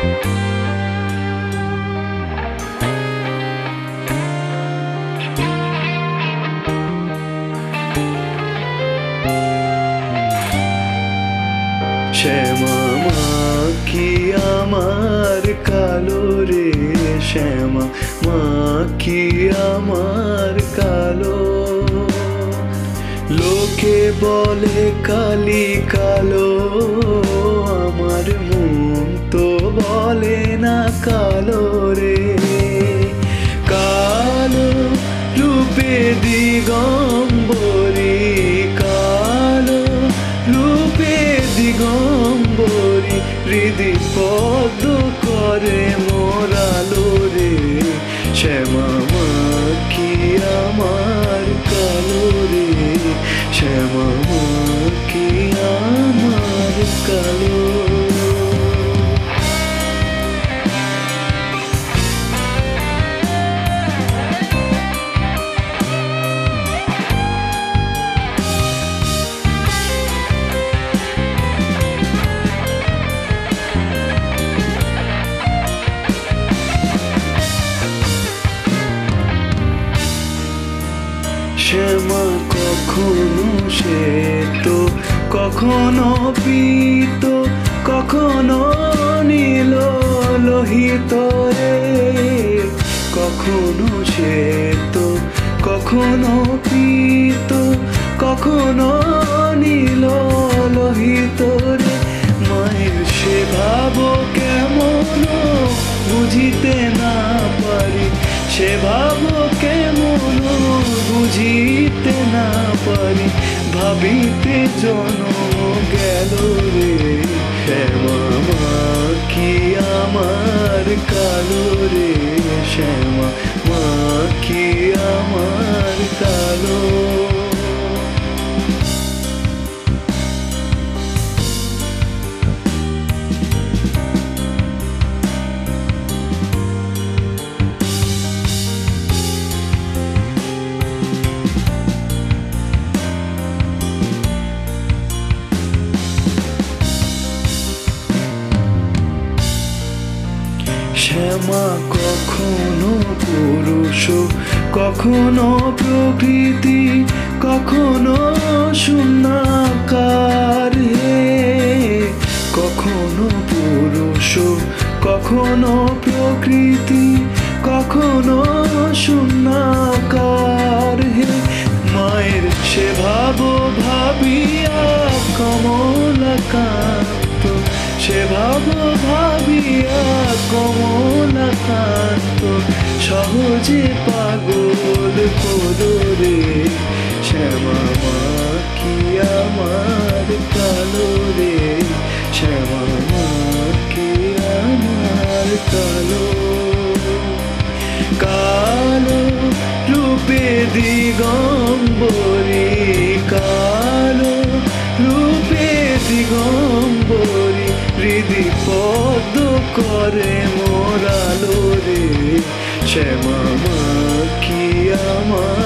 শ্যামা মা কি আমার কালো রে, শ্যামা মা কি আমার কালো। লোকে বলে কালি কালো, আমার মন তো বলে না কালো রে। কালো রূপে দিগম্বরী, কালো রূপে দিগম্বরী, হৃদি পদ্ম করে মোরালো রে। শ্যামা মা কি আমার কালো রে, শ্যামা মা কি আমার কালো। শ্যামা কখনো শ্বেত, কখনো পীত, কখনো নীল লোহিত রে। কখনো শ্বেত, কখনো পীত, কখনো নীল লোহিত রে। মায়ের সে ভাব কেমন বুঝিতে না পারি, সে ভাব কেমন বুঝিতে না পারি, ভাবিতে জনম গেল রে। শ্যামা মা কি আমার কালো রে, শ্যামা মা কি আমার কালো। শ্যামা কখনো পুরুষ, কখনো প্রকৃতি, কখনো শূন্যাকার হে। কখনো পুরুষ, কখনো প্রকৃতি, কখনো শূন্যাকার হে। মায়ের সে ভাব ভাবিয়া কমলাকান্ত, সে ভাব ভাবিয়া কমলাকান্ত, সহজে পাগল হলো রে। শ্যামা মা কি আমার কালো রে, শ্যামা মা কি আমার কালো। কালো রূপে দিগম্বরী, কালো রূপে দিগম্বরী, হৃদি পদ্ম করে মোরালো রে। শ্যামা মা কি আমার